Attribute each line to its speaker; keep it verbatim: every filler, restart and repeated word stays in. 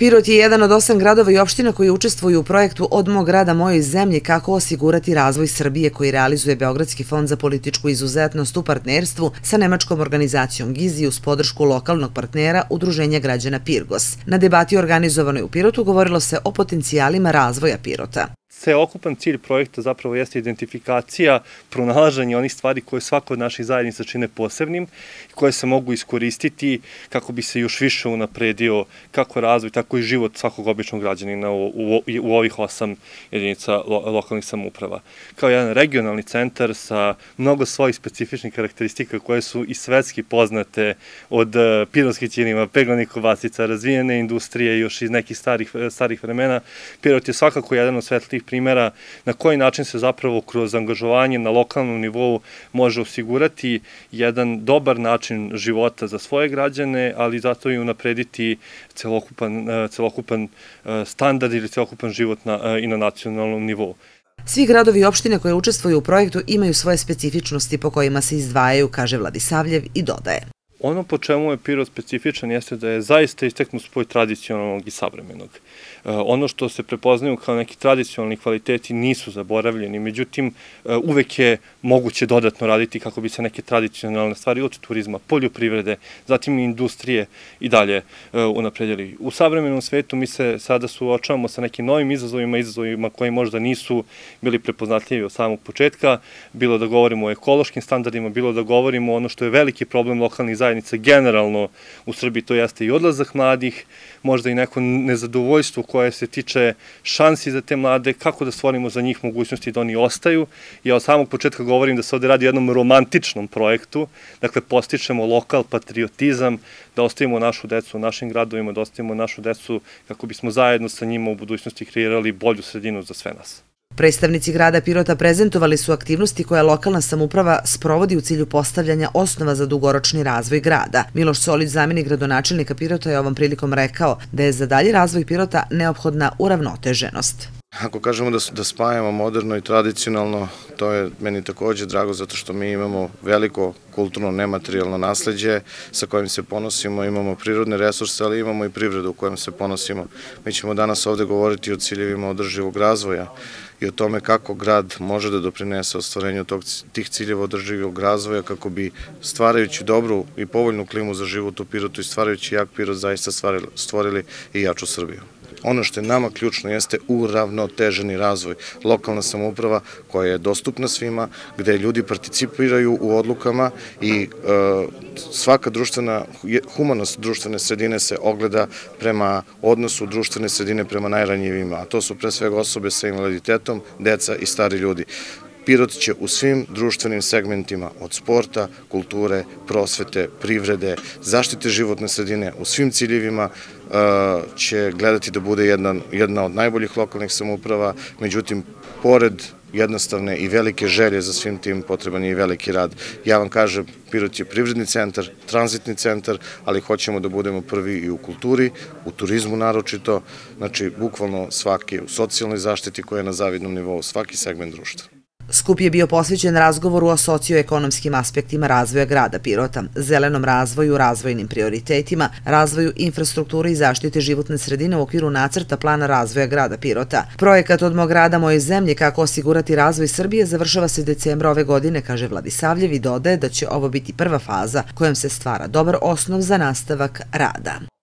Speaker 1: Pirot je jedan od osam gradova i opština koji učestvuju u projektu Od mog grada mojoj zemlji kako osigurati razvoj Srbije koji realizuje Beogradski fond za političku izuzetnost u partnerstvu sa nemačkom organizacijom Gizi uz podršku lokalnog partnera Udruženja građana Pirgos. Na debati organizovanoj u Pirotu govorilo se o potencijalima razvoja Pirota.
Speaker 2: Celokupan cilj projekta zapravo jeste identifikacija, pronalaženje onih stvari koje svako od naših zajednica čine posebnim i koje se mogu iskoristiti kako bi se još više unapredio kako razvoj, tako i život svakog običnog građanina u, u, u ovih osam jedinica lo, lokalnih samouprava. Kao jedan regionalni centar sa mnogo svojih specifičnih karakteristika koje su i svetski poznate od pirotskih ćirima, peglanih kobasica, razvijene industrije još iz nekih starih, starih vremena. Pirot je svakako jedan od svetlih primjera na koji način se zapravo kroz angažovanje na lokalnom nivou može osigurati jedan dobar način života za svoje građane, ali zato i unaprediti celokupan, celokupan standard ili celokupan život na, i na nacionalnom nivou.
Speaker 1: Svi gradovi i opštine koje učestvuju u projektu imaju svoje specifičnosti po kojima se izdvajaju, kaže Vladisavljev i dodaje.
Speaker 2: Ono po čemu je Pirot specifičan jeste da je zaista isteknut spoj tradicionalnog i savremenog. Ono što se prepoznaju kao neki tradicionalni kvaliteti nisu zaboravljeni, međutim uvek je moguće dodatno raditi kako bi se neke tradicionalne stvari od turizma, poljoprivrede, zatim i industrije i dalje unapredili. U savremenom svetu mi se sada suočavamo sa nekim novim izazovima, izazovima koji možda nisu bili prepoznatljivi od samog početka, bilo da govorimo o ekološkim standardima, bilo da govorimo o ono što je veliki problem lokalnih zajednica generalno u Srbiji, to jeste i odlazak mladih, možda i neko nezadovoljstvo koje se tiče šansi za te mlade, kako da stvorimo za njih mogućnosti da oni ostaju. Ja od samog početka govorim da se ovde radi o jednom romantičnom projektu, dakle postičemo lokal, patriotizam, da ostavimo našu decu u našim gradovima, da ostavimo našu decu kako bismo zajedno sa njima u budućnosti kreirali bolju sredinu za sve nas.
Speaker 1: Predstavnici grada Pirota prezentovali su aktivnosti koje lokalna samouprava sprovodi u cilju postavljanja osnova za dugoročni razvoj grada. Miloš Solić, zamjenik gradonačelnika Pirota, je ovom prilikom rekao da je za dalji razvoj Pirota neophodna uravnoteženost.
Speaker 3: Ako kažemo da, da spajamo moderno i tradicionalno, to je meni takođe drago zato što mi imamo veliko kulturno nematerijalno nasleđe sa kojim se ponosimo, imamo prirodne resurse, ali imamo i privredu u kojem se ponosimo. Mi ćemo danas ovde govoriti o ciljevima održivog razvoja i o tome kako grad može da doprinese ostvarenju tog, tih ciljeva održivog razvoja kako bi stvarajući dobru i povoljnu klimu za život u Pirotu i stvarajući jak Pirot zaista stvorili i jaču Srbiju. Ono što je nama ključno jeste uravnoteženi razvoj. Lokalna samouprava koja je dostupna svima, gde ljudi participiraju u odlukama i e, svaka društvena, humanost društvene sredine se ogleda prema odnosu društvene sredine prema najranjivima, a to su pre svega osobe sa invaliditetom, deca i stari ljudi. Pirot će u svim društvenim segmentima od sporta, kulture, prosvete, privrede, zaštite životne sredine, u svim ciljevima će gledati da bude jedna, jedna od najboljih lokalnih samouprava, međutim, pored jednostavne i velike želje za svim tim potreban je i veliki rad. Ja vam kažem, Pirot je privredni centar, tranzitni centar, ali hoćemo da budemo prvi i u kulturi, u turizmu naročito, znači bukvalno svaki, u socijalnoj zaštiti koja je na zavidnom nivou, svaki segment društva.
Speaker 1: Skup je bio posvećen razgovoru o socioekonomskim aspektima razvoja grada Pirota, zelenom razvoju, razvojnim prioritetima, razvoju infrastrukture i zaštite životne sredine u okviru nacrta plana razvoja grada Pirota. Projekat Od mog grada mojoj zemlji kako osigurati razvoj Srbije završava se decembra ove godine, kaže Vladisavljev i dodaje da će ovo biti prva faza kojom se stvara dobar osnov za nastavak rada.